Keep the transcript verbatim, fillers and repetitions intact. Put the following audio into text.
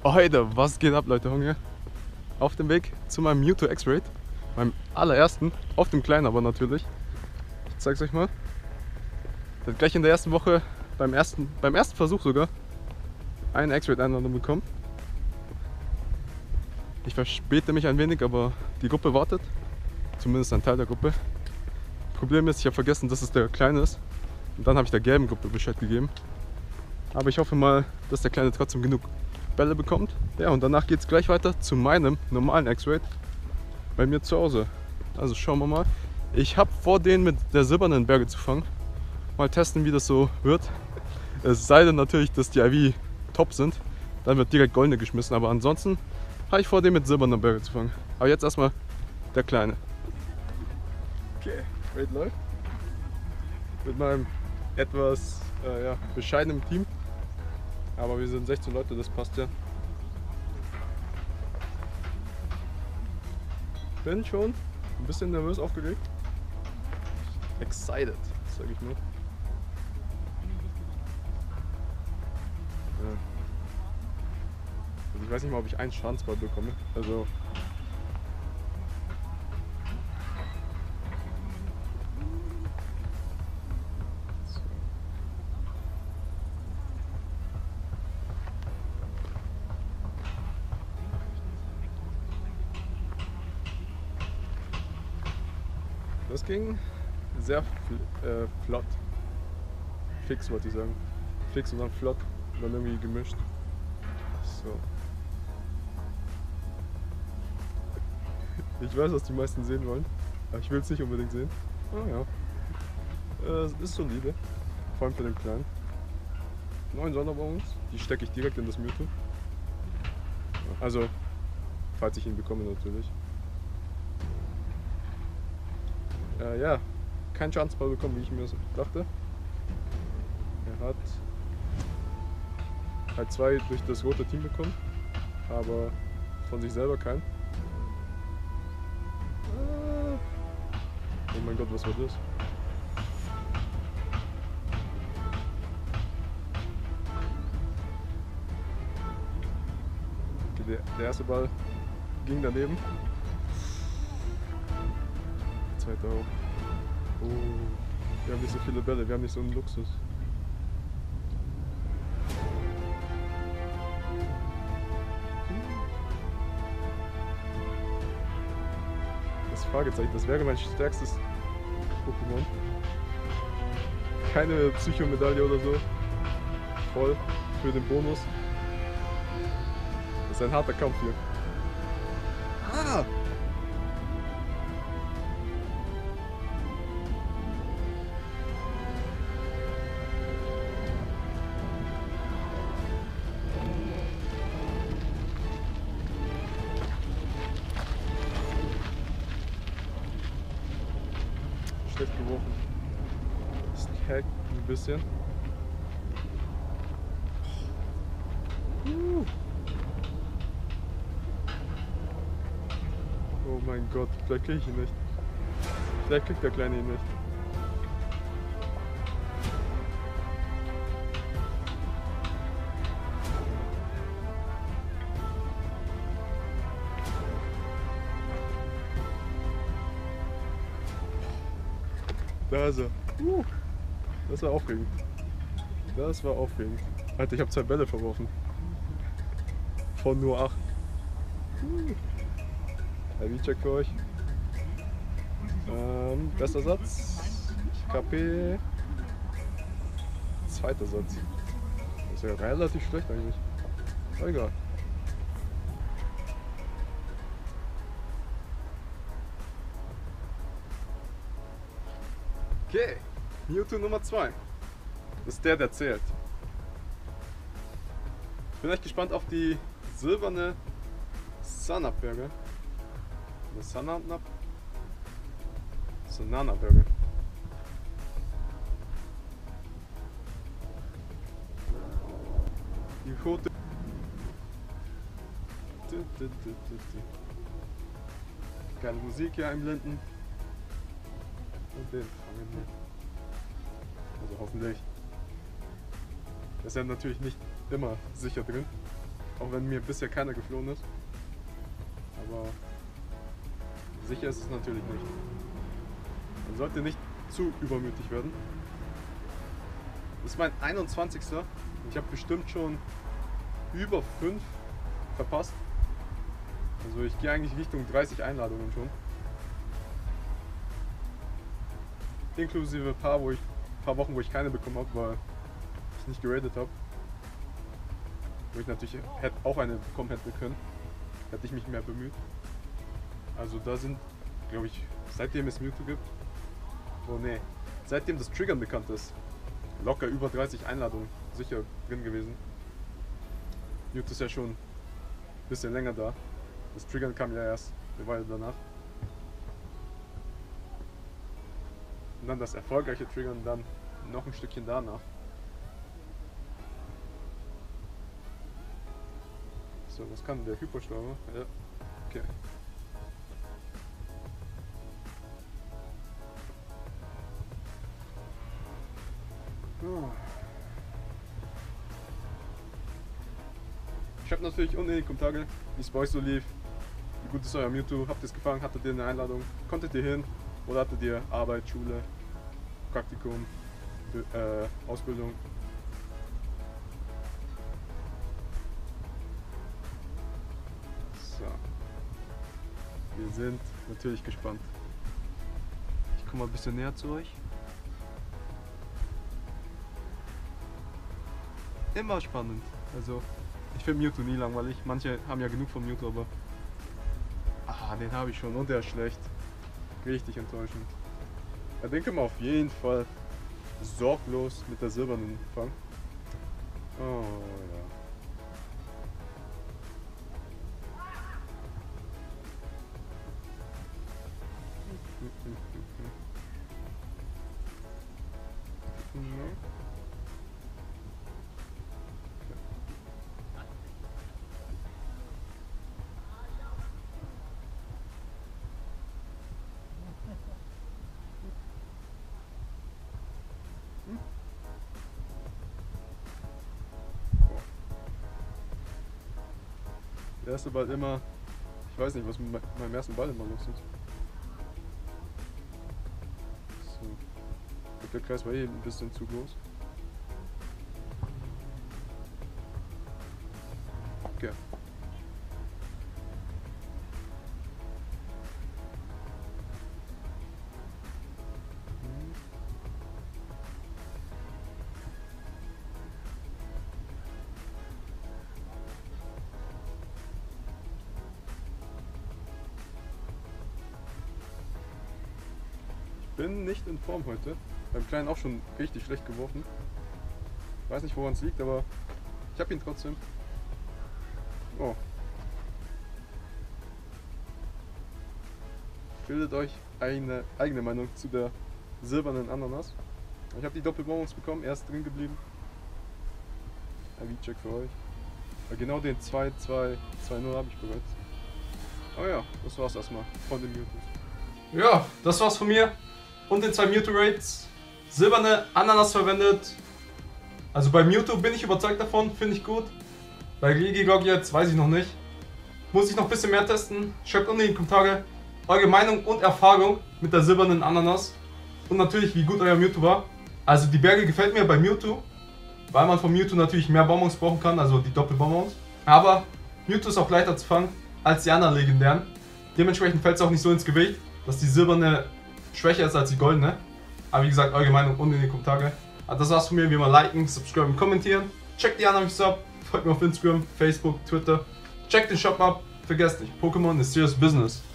Heute, was geht ab, Leute? Hunger. Auf dem Weg zu meinem Mewtwo X-Raid. Meinem allerersten. Auf dem kleinen aber natürlich. Ich zeig's euch mal. Ich hab gleich in der ersten Woche, beim ersten, beim ersten Versuch sogar, eine X-Raid-Einladung bekommen. Ich verspäte mich ein wenig, aber die Gruppe wartet. Zumindest ein Teil der Gruppe. Problem ist, ich habe vergessen, dass es der Kleine ist. Und dann habe ich der gelben Gruppe Bescheid gegeben. Aber ich hoffe mal, dass der Kleine trotzdem genug Bälle bekommt. Ja, und danach geht es gleich weiter zu meinem normalen X-Raid bei mir zu Hause. Also schauen wir mal. Ich habe vor, den mit der silbernen Berge zu fangen. Mal testen, wie das so wird. Es sei denn natürlich, dass die I V top sind. Dann wird direkt goldene geschmissen. Aber ansonsten habe ich vor, den mit silbernen Berge zu fangen. Aber jetzt erstmal der Kleine. Okay, Raid läuft. Mit meinem etwas äh, ja, bescheidenen Team. Aber wir sind sechzehn Leute, das passt ja. Bin schon ein bisschen nervös aufgeregt. Excited, sag ich nur. Ja. Also ich weiß nicht mal, ob ich einen Schadensball bekomme. Also das ging sehr fl äh, flott. Fix wollte ich sagen. Fix und dann flott und dann irgendwie gemischt. So. Ich weiß, was die meisten sehen wollen, aber ich will es nicht unbedingt sehen. Ah ja. Äh, ist solide. Vor allem für den Kleinen. Neun Sonderbonus, die stecke ich direkt in das Mewtwo. Also, falls ich ihn bekomme natürlich. Äh, ja, kein Schadensball bekommen, wie ich mir dachte. Er hat halt zwei durch das rote Team bekommen, aber von sich selber keinen. Ah. Oh mein Gott, was war das? Okay, der, der erste Ball ging daneben. Der zweite auch. Oh, wir haben nicht so viele Bälle, wir haben nicht so einen Luxus. Das Fragezeichen, das wäre mein stärkstes Pokémon. Keine Psychomedaille oder so. Voll für den Bonus. Das ist ein harter Kampf hier. Ah! Schlecht geworfen. Das hackt ein bisschen. Uh. Oh mein Gott, vielleicht krieg ich ihn nicht. Vielleicht kriegt der Kleine ihn nicht. Da ist er. Uh, das war aufregend. Das war aufregend. Alter, ich habe zwei Bälle verworfen. Von nur acht. Uh. I V-Check für euch. Ähm, bester Satz. K P. Zweiter Satz. Das ist ja relativ schlecht eigentlich. Aber egal. Okay, Mewtwo Nummer zwei. Das ist der, der zählt. Ich bin echt gespannt auf die silberne Sanap-Berge. Eine Sanap? Sanana-Berge. Die rote. Geile Musik hier einblenden. Und den fangen wir. Also hoffentlich. Das ist ja natürlich nicht immer sicher drin. Auch wenn mir bisher keiner geflohen ist. Aber sicher ist es natürlich nicht. Man sollte nicht zu übermütig werden. Das ist mein einundzwanzigster Ich habe bestimmt schon über fünf verpasst. Also ich gehe eigentlich Richtung dreißig Einladungen schon. Inklusive ein paar, wo ich, paar Wochen, wo ich keine bekommen habe, weil ich nicht geradet habe. Wo ich natürlich hätte auch eine bekommen hätte können, hätte ich mich mehr bemüht. Also da sind, glaube ich, seitdem es Mewtwo gibt, oh ne, seitdem das Triggern bekannt ist, locker über dreißig Einladungen sicher drin gewesen. Mewtwo ist ja schon ein bisschen länger da. Das Triggern kam ja erst eine Weile danach. Und dann das erfolgreiche Triggern dann noch ein Stückchen danach. So, was kann der Hyperstauber? Ja, okay. Oh. Schreibt natürlich unten in die Kommentare, wie es bei euch so lief. Wie gut ist euer Mewtwo? Habt ihr es gefangen? Hattet ihr eine Einladung? Konntet ihr hin? Oder hattet ihr Arbeit, Schule, Praktikum, äh, Ausbildung? So. Wir sind natürlich gespannt. Ich komme mal ein bisschen näher zu euch. Immer spannend. Also, ich finde Mewtwo nie langweilig. Manche haben ja genug von Mewtwo, aber. Ah, den habe ich schon und der ist schlecht. Richtig enttäuschend. Ja, den können wir auf jeden Fall sorglos mit der silbernen fangen. Oh ja. Der erste Ball immer, ich weiß nicht, was mit meinem ersten Ball immer los ist. So. Ich glaube, der Kreis war eh ein bisschen zu groß. Okay. Bin nicht in Form heute. Beim Kleinen auch schon richtig schlecht geworfen. Weiß nicht, woran es liegt, aber ich habe ihn trotzdem. Oh. Bildet euch eine eigene Meinung zu der silbernen Ananas. Ich habe die Doppelbonbons bekommen, er ist drin geblieben. Ein V-Check für euch. Aber genau den zwei zwei zwei null habe ich bereits. Aber ja, das war's erstmal von den Mewtwo's. Ja, das war's von mir. Und den zwei Mewtwo Raids. Silberne Ananas verwendet. Also bei Mewtwo bin ich überzeugt davon, finde ich gut. Bei Regigigas jetzt weiß ich noch nicht. Muss ich noch ein bisschen mehr testen. Schreibt unten in die Kommentare eure Meinung und Erfahrung mit der silbernen Ananas. Und natürlich wie gut euer Mewtwo war. Also die Berge gefällt mir bei Mewtwo. Weil man von Mewtwo natürlich mehr Bonbons brauchen kann, also die Doppelbonbons. Aber Mewtwo ist auch leichter zu fangen als die anderen legendären. Dementsprechend fällt es auch nicht so ins Gewicht, dass die silberne schwächer ist als die goldene. Aber wie gesagt, eure Meinung unten in die Kommentare. Also das war's von mir, wie immer liken, subscriben, kommentieren. Checkt die anderen ab, folgt mir auf Instagram, Facebook, Twitter. Checkt den Shop ab, vergesst nicht, Pokémon ist serious business.